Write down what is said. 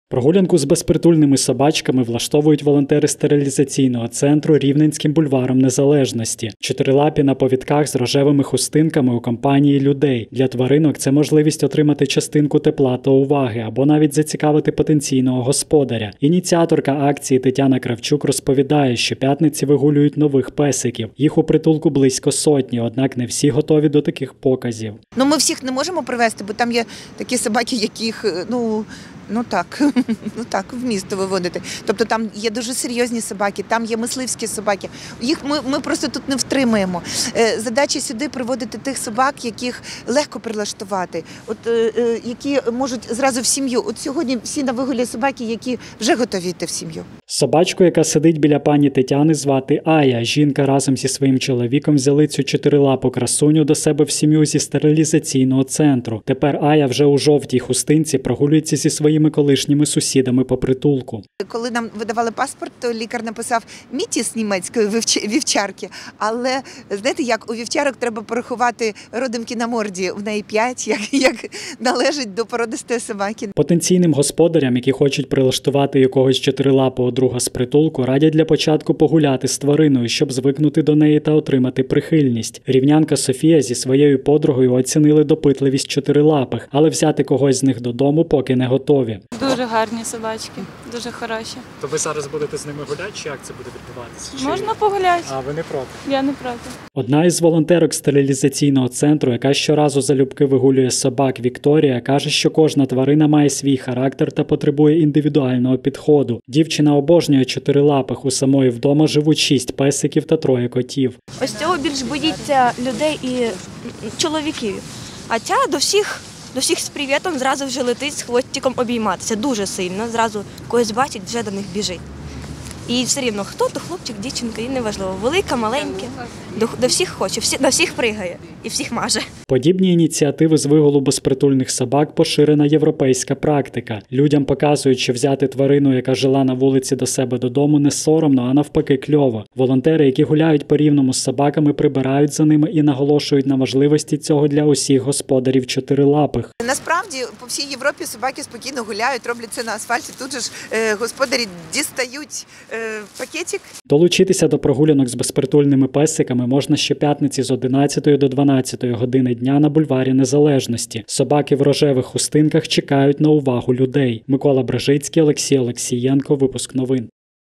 Прогулянку з безпритульними собачками влаштовують волонтери стерилізаційного центру Рівненським бульваром Незалежності. Чотирилапі на повідках з рожевими хустинками у компанії людей. Для тваринок це можливість отримати частинку тепла та уваги або навіть зацікавити потенційного господаря. Ініціаторка акції Тетяна Кравчук розповідає, що п'ятниці вигулюють нових песиків. Їх у притулку близько сотні, однак не всі готові до таких показів. Ми всіх не можемо привезти, бо там є такі собаки, яких, в місто виводити. Тобто там є дуже серйозні собаки, там є мисливські собаки. Їх ми просто тут не втримаємо. Задача сюди приводити тих собак, яких легко прилаштувати, які можуть зразу в сім'ю. От сьогодні всі на вигулі собаки, які вже готові йти в сім'ю. Собачку, яка сидить біля пані Тетяни, звати Ая. Жінка разом зі своїм чоловіком взяли цю чотирилапу красуню до себе в сім'ю зі стерилізаційного центру. Тепер Ая вже у жовтій хустинці прогулюється зі своїми колишніми сусідами по притулку. Коли нам видавали паспорт, то лікар написав «мітіс» німецької вівчарки, але знаєте, як у вівчарок треба порахувати родимки на морді, в неї 5, як належить до породистої собаки. Потенційним господарям, які хочуть прилаштувати якогось чотирилапого друга з притулку, радять для початку погуляти з твариною, щоб звикнути до неї та отримати прихильність. Рівнянка Софія зі своєю подругою оцінили допитливість чотирилапих, але взяти когось з них додому поки не готові. Дуже гарні собачки, дуже хороші. То ви зараз будете з ними гуляти, чи як це буде відбуватися? Можна погуляти. А ви не проти? Я не проти. Одна із волонтерок стерилізаційного центру, яка щоразу залюбки вигулює собак, Вікторія, каже, що кожна тварина має свій характер та потребує індивідуального підходу. Дівчина обожнює чотирилапих, у самої вдома живуть 6 песиків та 3 котів. Ось цього більш боїться людей і чоловіків, а ця до всіх з привітом зразу вже летить з хвостиком обійматися, дуже сильно, зразу когось бачить, вже до них біжить. І все рівно, хто то хлопчик, дівчинка, і неважливо, велика, маленька, до всіх хоче, на всіх пригає і всіх маже. Подібні ініціативи з вигулу безпритульних собак – поширена європейська практика. Людям показують, що взяти тварину, яка жила на вулиці, до себе додому, не соромно, а навпаки кльово. Волонтери, які гуляють по Рівному з собаками, прибирають за ними і наголошують на важливості цього для усіх господарів чотирилапих. Насправді, по всій Європі собаки спокійно гуляють, роблять це на асфальті. Тут же ж господарі дістають пакетик. Долучитися до прогулянок з безпритульними песиками можна щоп'ятниці з 11 до 12 години дня на бульварі Незалежності. Собаки в рожевих хустинках чекають на увагу людей. Микола Бражицький, Олексій Олексієнко. Випуск новин.